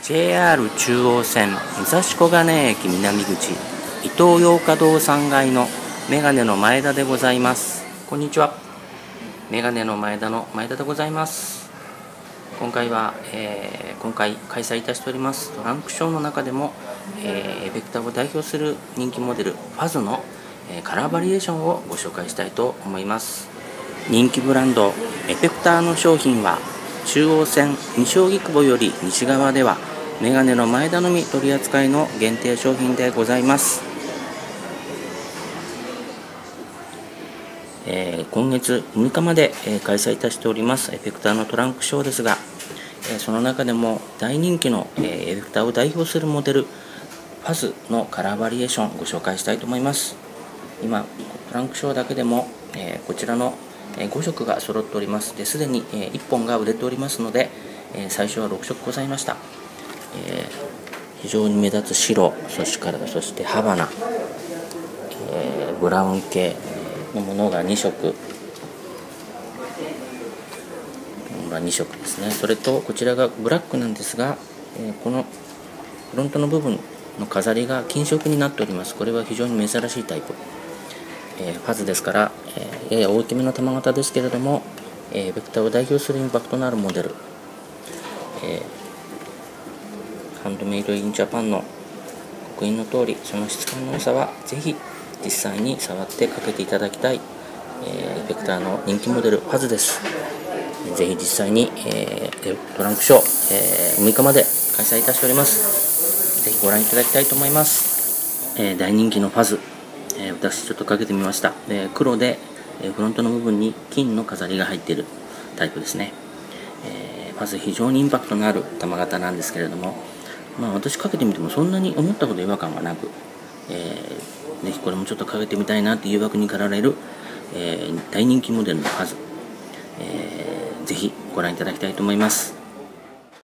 JR 中央線武蔵小金駅南口伊東洋華堂3階のメガネの前田でございます。こんにちは。メガネの前田の前田でございます。今回は、今回開催いたしておりますトランクショーの中でも、エフェクターを代表する人気モデルファズの、カラーバリエーションをご紹介したいと思います。人気ブランドエフェクターの商品は中央線西荻窪より西側ではメガネの前田のみ取り扱いの限定商品でございます。今月6日まで、開催いたしておりますエフェクターのトランクショーですが、その中でも大人気の、エフェクターを代表するモデルファズのカラーバリエーションをご紹介したいと思います。今トランクショーだけでも、こちらの5色が揃っております。すでに1本が売れておりますので、最初は6色ございました。非常に目立つ白、そしてハバナ、ブラウン系のものが2色ですね。それとこちらがブラックなんですが、このフロントの部分の飾りが金色になっております。これは非常に珍しいタイプ、ファズですから、やや大きめの玉型ですけれども、エフェクターを代表するインパクトのあるモデル、ハンドメイドインジャパンの刻印の通り、その質感の良さはぜひ実際に触ってかけていただきたい、エフェクターの人気モデルファズです。ぜひ実際に、トランクショー、6日まで開催いたしております。ぜひご覧いただきたいと思います。大人気のファズ、私ちょっとかけてみました。黒で、フロントの部分に金の飾りが入っているタイプですね。ファズ非常にインパクトのある玉型なんですけれども、私かけてみてもそんなに思ったほど違和感はなく、ぜひこれもちょっとかけてみたいなという誘惑に駆られる、大人気モデルのファズ、ぜひご覧いただきたいと思います。